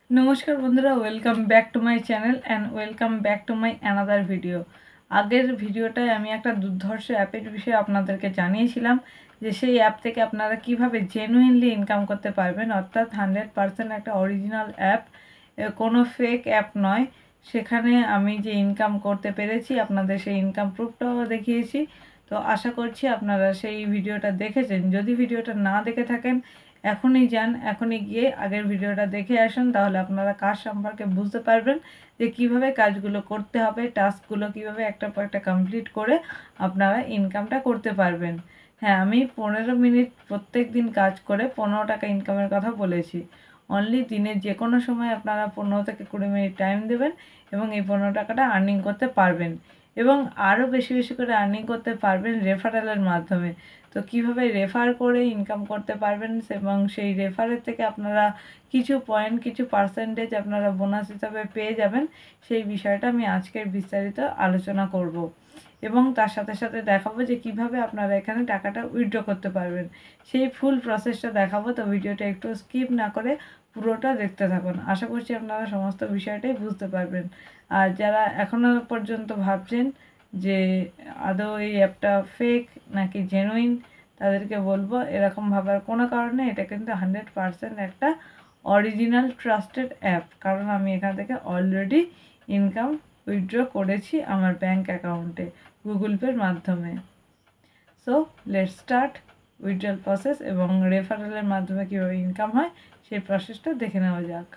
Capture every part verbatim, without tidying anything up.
নমস্কার বন্ধুরা, welcome back to my channel and welcome back to my another video. আগের ভিডিওটায় আমি একটা দুর্ধর্ষ অ্যাপের বিষয়ে আপনাদেরকে জানিয়েছিলাম যে সেই অ্যাপ থেকে আপনারা কিভাবে জেনুইনলি ইনকাম করতে পারবেন, অর্থাৎ হান্ড্রেড পারসেন্ট একটা অরিজিনাল অ্যাপ, কোনো ফেক অ্যাপ নয়। সেখানে আমি যে ইনকাম করতে পেরেছি আপনাদের সেই ইনকাম প্রুফটাও দেখিয়েছি। তো আশা করছি আপনারা সেই ভিডিওটা দেখেছেন। যদি ভিডিওটা না দেখে থাকেন এখনই যান, এখনই গিয়ে আগের ভিডিওটা দেখে আসুন, তাহলে আপনারা কাজ সম্পর্কে বুঝতে পারবেন যে কিভাবে কাজগুলো করতে হবে, টাস্কগুলো কিভাবে একটা পর একটা কমপ্লিট করে আপনারা ইনকামটা করতে পারবেন। হ্যাঁ, আমি পনেরো মিনিট প্রত্যেক দিন কাজ করে পনেরো টাকা ইনকামের কথা বলেছি। অনলি দিনের যে কোনো সময় আপনারা পনেরো থেকে কুড়ি মিনিট টাইম দেবেন এবং এই পনেরো টাকাটা আর্নিং করতে পারবেন এবং আরও বেশি বেশি করে আর্নিং করতে পারবেন রেফারেলের মাধ্যমে। তো কিভাবে রেফার করে ইনকাম করতে পারবেন এবং সেই রেফারের থেকে আপনারা কিছু পয়েন্ট, কিছু পার্সেন্টেজ আপনারা বোনাস হিসাবে পেয়ে যাবেন, সেই বিষয়টা আমি আজকের বিস্তারিত আলোচনা করব এবং তার সাথে সাথে দেখাবো যে কিভাবে আপনারা এখানে টাকাটা উইথড্র করতে পারবেন, সেই ফুল প্রসেসটা দেখাবো। তো ভিডিওটা একটু স্কিপ না করে পুরোটা দেখতে থাকুন। আশা করছি আপনারা সমস্ত বিষয়টাই বুঝতে পারবেন। আর যারা এখনও পর্যন্ত ভাবছেন যে আদৌ এই অ্যাপটা ফেক নাকি জেনুইন, তাদেরকে বলবো এরকম ভাবার কোনো কারণে, এটা কিন্তু হান্ড্রেড পারসেন্ট একটা অরিজিনাল ট্রাস্টেড অ্যাপ, কারণ আমি এখান থেকে অলরেডি ইনকাম উইথড্র করেছি আমার ব্যাঙ্ক অ্যাকাউন্টে গুগল পের মাধ্যমে। So let's start withdrawal process এবং রেফারেলের মাধ্যমে কীভাবে ইনকাম হয় সেই প্রসেসটা দেখে নেওয়া যাক।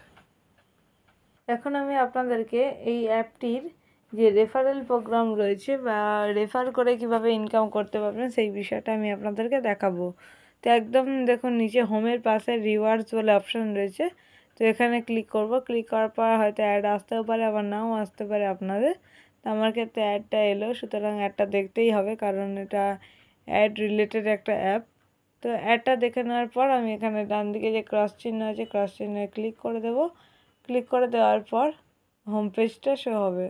এখন আমি আপনাদেরকে এই অ্যাপটির যে রেফারেল প্রোগ্রাম রয়েছে বা রেফার করে কিভাবে ইনকাম করতে পারবেন সেই বিষয়টা আমি আপনাদেরকে দেখাবো। তো একদম দেখুন নিচে হোমের পাশে রিওয়ার্ডস বলে অপশান রয়েছে, তো এখানে ক্লিক করব। ক্লিক করার পর হয়তো অ্যাড আসতেও পারে, আবার নাও আসতে পারে আপনাদের। তো আমার ক্ষেত্রে অ্যাডটা এলো, সুতরাং অ্যাডটা দেখতেই হবে কারণ এটা অ্যাড রিলেটেড একটা অ্যাপ। তো অ্যাডটা দেখে নেওয়ার পর আমি এখানে ডান দিকে যে ক্রস চিহ্ন আছে, ক্রস চিহ্নে ক্লিক করে দেবো। ক্লিক করে দেওয়ার পর হোম পেজটা শো হবে।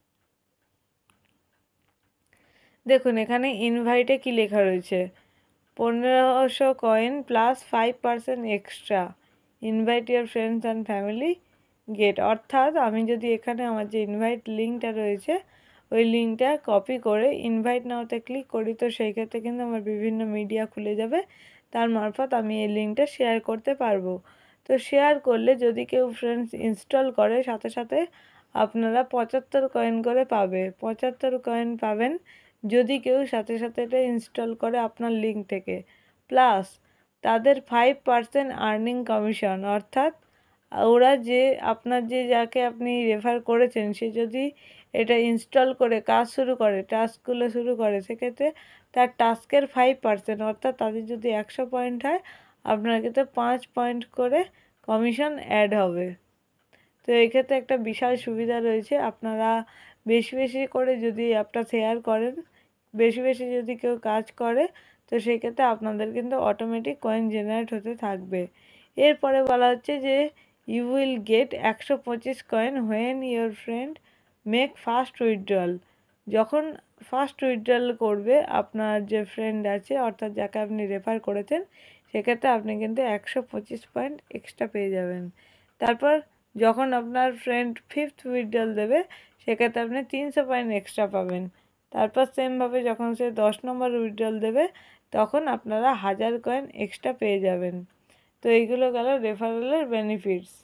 দেখুন এখানে ইনভাইটে কি লেখা রয়েছে, পনেরোশো coin plus five percent extra, invite your friends and family get. অর্থাৎ আমি যদি এখানে আমার যে ইনভাইট লিঙ্কটা রয়েছে ওই লিঙ্কটা কপি করে ইনভাইট নাওতে ক্লিক করি, তো সেই ক্ষেত্রে কিন্তু আমার বিভিন্ন মিডিয়া খুলে যাবে, তার মারফত আমি এই লিঙ্কটা শেয়ার করতে পারবো। তো শেয়ার করলে যদি কেউ ফ্রেন্ডস ইনস্টল করে, সাথে সাথে আপনারা পঁচাত্তর কয়েন করে পাবে, পঁচাত্তর কয়েন পাবেন যদি কেউ সাথে সাথে এটা ইনস্টল করে আপনার লিঙ্ক থেকে। প্লাস তাদের ফাইভ পার্সেন্ট আর্নিং কমিশন, অর্থাৎ ওরা যে আপনার যে যাকে আপনি রেফার করেছেন সে যদি এটা ইনস্টল করে কাজ শুরু করে, টাস্কগুলো শুরু করে, সেক্ষেত্রে তার টাস্কের ফাইভ পার্সেন্ট অর্থাৎ তাদের যদি একশো পয়েন্ট হয় আপনার ক্ষেত্রে পাঁচ পয়েন্ট করে কমিশন অ্যাড হবে। তো এই ক্ষেত্রে একটা বিশাল সুবিধা রয়েছে, আপনারা বেশি বেশি করে যদি অ্যাপটা শেয়ার করেন, বেশি বেশি যদি কেউ কাজ করে, তো সেই ক্ষেত্রে আপনাদের কিন্তু অটোমেটিক কয়েন জেনারেট হতে থাকবে। এরপরে বলা হচ্ছে যে ইউ উইল গেট একশো পঁচিশ coin when your friend make first withdrawal. যখন ফাস্ট উইথড্রল করবে আপনার যে ফ্রেন্ড আছে, অর্থাৎ যাকে আপনি রেফার করেছেন, সেক্ষেত্রে আপনি কিন্তু একশো পঁচিশ পয়েন্ট এক্সট্রা পেয়ে যাবেন। তারপর যখন আপনার ফ্রেন্ড ফিফথ উইথড্রল দেবে সেক্ষেত্রে আপনি তিনশো পয়েন্ট এক্সট্রা পাবেন। তারপর সেমভাবে যখন সে দশ নম্বর উইথড্রল দেবে তখন আপনারা হাজার কয়েন এক্সট্রা পেয়ে যাবেন। তো এইগুলো গেল রেফারেলের বেনিফিটস।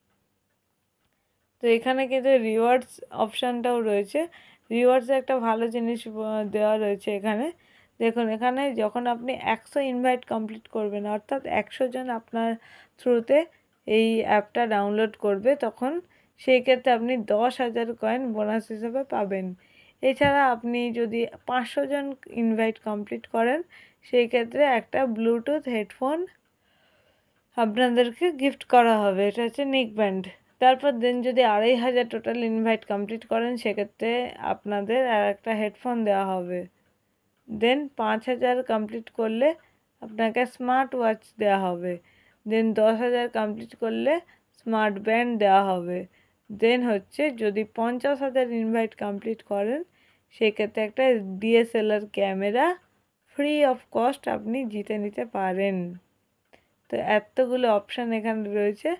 তো এখানে কিন্তু রিওয়ার্ডস অপশানটাও রয়েছে, রিওয়ার্ডসে একটা ভালো জিনিস দেওয়া রয়েছে এখানে। দেখুন এখানে যখন আপনি একশো ইনভাইট কমপ্লিট করবেন, অর্থাৎ একশো জন আপনার থ্রুতে এই অ্যাপটা ডাউনলোড করবে, তখন সেই ক্ষেত্রে আপনি দশ হাজার কয়েন বোনাস হিসেবে পাবেন। এছাড়া আপনি যদি পাঁচশো জন ইনভাইট কমপ্লিট করেন সেই ক্ষেত্রে একটা ব্লুটুথ হেডফোন আপনাদেরকে গিফট করা হবে, এটা হচ্ছে নেক ব্যান্ড। তারপর দেন যদি আড়াই হাজার টোটাল ইনভাইট কমপ্লিট করেন সেক্ষেত্রে আপনাদের আর একটা হেডফোন দেওয়া হবে। দেন পাঁচ হাজার কমপ্লিট করলে আপনাকে স্মার্ট ওয়াচ দেওয়া হবে। দেন দশ হাজার কমপ্লিট করলে স্মার্ট ব্যান্ড দেওয়া হবে। দেন হচ্ছে যদি পঞ্চাশ হাজার ইনভাইট কমপ্লিট করেন সেক্ষেত্রে একটা DSLR camera free of cost আপনি জিতে নিতে পারেন। তো এতগুলো অপশান এখানে রয়েছে।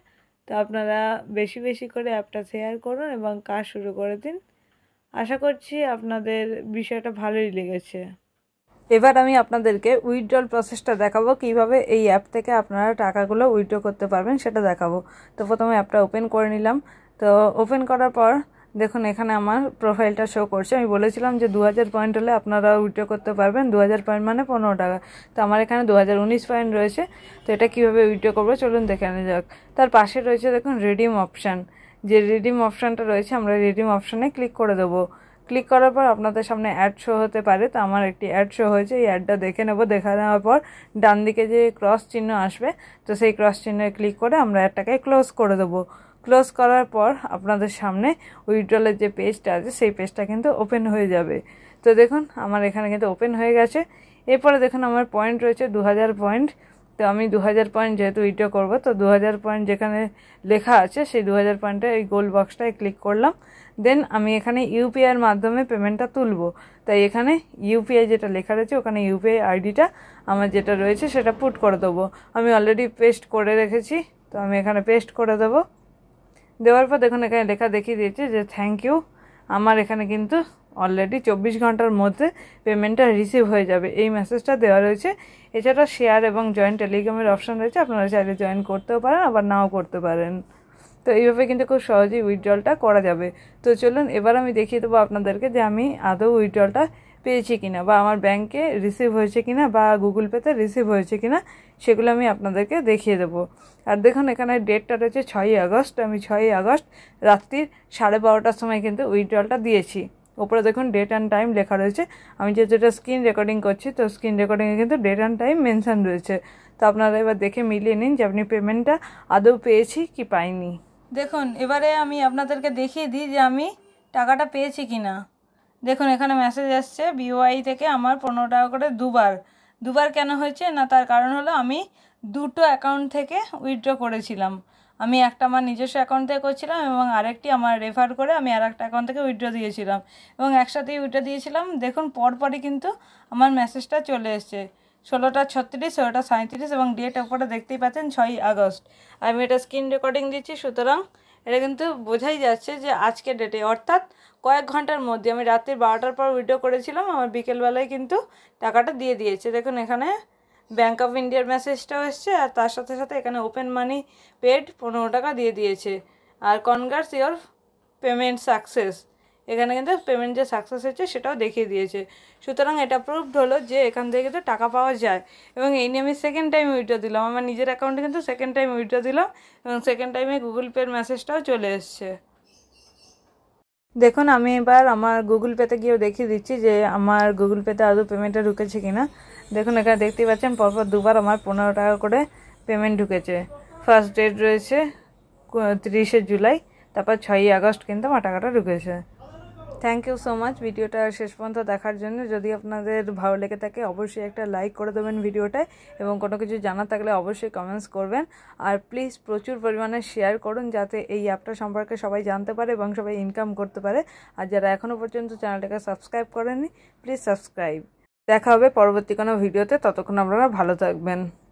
তো আপনারা বেশি বেশি করে অ্যাপটা শেয়ার করুন এবং কাজ শুরু করে দিন। আশা করছি আপনাদের বিষয়টা ভালোই লেগেছে। এবার আমি আপনাদেরকে উইথড্রল প্রসেসটা দেখাবো, কিভাবে এই অ্যাপ থেকে আপনারা টাকাগুলো উইথড্র করতে পারবেন সেটা দেখাবো। তো প্রথমে অ্যাপটা ওপেন করে নিলাম। তো ওপেন করার পর দেখুন এখানে আমার প্রোফাইলটা শো করছে। আমি বলেছিলাম যে দু হাজার পয়েন্ট হলে আপনারা উইথড্র করতে পারবেন। দু হাজার পয়েন্ট মানে পনেরো টাকা। তো আমার এখানে দু হাজার উনিশ পয়েন্ট রয়েছে। তো এটা কীভাবে উইথড্র করবো চলুন দেখে নেওয়া যাক। তার পাশে রয়েছে দেখুন রিডিম অপশান। যে রিডিম অপশানটা রয়েছে আমরা রিডিম অপশানে ক্লিক করে দেবো। ক্লিক করার পর আপনাদের সামনে অ্যাড শো হতে পারে। তো আমার একটি অ্যাড শো হয়েছে, এই অ্যাডটা দেখে নেব। দেখা নেওয়ার পর ডান দিকে যে ক্রস চিহ্ন আসবে, তো সেই ক্রস চিহ্নে ক্লিক করে আমরা অ্যাডটাকে ক্লোজ করে দেবো। ক্লোজ করার পর আপনাদের সামনে উইথড্রলের যে পেজটা আছে সেই পেজটা কিন্তু ওপেন হয়ে যাবে। তো দেখুন আমার এখানে কিন্তু ওপেন হয়ে গেছে। এরপরে দেখুন আমার পয়েন্ট রয়েছে দু হাজার পয়েন্ট। তো আমি দু হাজার পয়েন্ট যেহেতু উইথড্র করবো, তো দু হাজার পয়েন্ট যেখানে লেখা আছে সেই দু হাজার পয়েন্টে এই গোল বক্সটায় ক্লিক করলাম। দেন আমি এখানে ইউপিআইয়ের মাধ্যমে পেমেন্টটা তুলব। তাই এখানে ইউপিআই যেটা লেখা রয়েছে ওখানে ইউপিআই আইডিটা আমার যেটা রয়েছে সেটা পুট করে দেবো। আমি অলরেডি পেস্ট করে রেখেছি, তো আমি এখানে পেস্ট করে দেবো। দেওয়ার পর দেখুন এখানে লেখা দেখিয়ে দিয়েছে যে থ্যাংক ইউ। আমার এখানে কিন্তু অলরেডি চব্বিশ ঘন্টার মধ্যে পেমেন্টটা রিসিভ হয়ে যাবে, এই মেসেজটা দেওয়া রয়েছে। এছাড়া শেয়ার এবং জয়েন টেলিগ্রামের অপশান রয়েছে, আপনারা চাইলে জয়েন করতেও পারেন আবার নাও করতে পারেন। তো এইভাবে কিন্তু খুব সহজেই উইথড্রলটা করা যাবে। তো চলুন এবার আমি দেখিয়ে দেবো আপনাদেরকে যে আমি আদৌ উইথড্রলটা পেয়েছি কিনা, বা আমার ব্যাংকে রিসিভ হয়েছে কিনা, বা গুগল পেতে রিসিভ হয়েছে কিনা, সেগুলো আমি আপনাদেরকে দেখিয়ে দেবো। আর দেখুন এখানে ডেটটা রয়েছে ছয়ই আগস্ট। আমি ছয়ই আগস্ট রাত্রির সাড়ে বারোটার সময় কিন্তু উইথড্রলটা দিয়েছি। ওপরে দেখুন ডেট অ্যান্ড টাইম লেখা রয়েছে। আমি যে যেটা স্ক্রিন রেকর্ডিং করছি, তো স্ক্রিন রেকর্ডিংয়ে কিন্তু ডেট অ্যান্ড টাইম মেনশন রয়েছে। তো আপনারা এবার দেখে মিলিয়ে নিন যে আপনি পেমেন্টটা আদৌ পেয়েছি কি পাইনি। দেখুন এবারে আমি আপনাদেরকে দেখিয়ে দিই যে আমি টাকাটা পেয়েছি কি না। দেখুন এখানে মেসেজ আসছে বিওআই থেকে আমার পনেরো টাকা করে দুবার। দুবার কেন হয়েছে না, তার কারণ হলো আমি দুটো অ্যাকাউন্ট থেকে উইথড্র করেছিলাম। আমি একটা আমার নিজস্ব অ্যাকাউন্ট থেকে করছিলাম এবং আরেকটি আমার রেফার করে আমি আর একটা অ্যাকাউন্ট থেকে উইথড্র দিয়েছিলাম এবং একসাথেই উইথড্র দিয়েছিলাম। দেখুন পরপরই কিন্তু আমার মেসেজটা চলে এসছে ষোলোটা ছত্রিশ, ষোলোটা সাঁত্রিশ এবং ডেট ওপরে দেখতেই পাচ্ছেন ছয়ই আগস্ট। আমি এটা স্ক্রিন রেকর্ডিং দিচ্ছি, সুতরাং এটা কিন্তু বোঝাই যাচ্ছে যে আজকের ডেটে, অর্থাৎ কয়েক ঘন্টার মধ্যে। আমি রাত্রি বারোটার পর উইথড্র করেছিলাম, আমার বিকেলবেলায় কিন্তু টাকাটা দিয়ে দিয়েছে। দেখুন এখানে ব্যাঙ্ক অফ ইন্ডিয়ার মেসেজটাও এসছে আর তার সাথে সাথে এখানে ওপেন মানি পেড পনেরো টাকা দিয়ে দিয়েছে। আর কনগ্রাটস ইওর পেমেন্ট সাকসেস, এখানে কিন্তু পেমেন্ট যে সাকসেস হয়েছে সেটাও দেখিয়ে দিয়েছে। সুতরাং এটা প্রুভড হলো যে এখান থেকে কিন্তু টাকা পাওয়া যায়। এবং এই নিয়ে আমি সেকেন্ড টাইম উইথড্র দিলাম, আমার নিজের অ্যাকাউন্টে কিন্তু সেকেন্ড টাইম উইথড্র দিলাম এবং সেকেন্ড টাইমে গুগল পের মেসেজটাও চলে এসছে। দেখুন আমি এবার আমার গুগল পেতে গিয়েও দেখিয়ে দিচ্ছি যে আমার গুগল পেতে আদৌ পেমেন্টটা ঢুকেছে কিনা। দেখুন এখানে দেখতেই পাচ্ছেন পরপর দুবার আমার পনেরো টাকা করে পেমেন্ট ঢুকেছে। ফার্স্ট ডেট রয়েছে তিরিশে জুলাই, তারপর ছয়ই আগস্ট কিন্তু আমার টাকাটা ঢুকেছে। থ্যাংক ইউ সো মাচ ভিডিওটা শেষ পর্যন্ত দেখার জন্য। যদি আপনাদের ভালো লেগে থাকে অবশ্যই একটা লাইক করে দেবেন ভিডিওটায়, এবং কোনো কিছু জানার থাকলে অবশ্যই কমেন্টস করবেন। আর প্লিজ প্রচুর পরিমাণে শেয়ার করুন যাতে এই অ্যাপটা সম্পর্কে সবাই জানতে পারে এবং সবাই ইনকাম করতে পারে। আর যারা এখনও পর্যন্ত চ্যানেলটাকে সাবস্ক্রাইব করেননি প্লিজ সাবস্ক্রাইব। দেখা হবে পরবর্তী কোনো ভিডিওতে, ততক্ষণ আপনারা ভালো থাকবেন।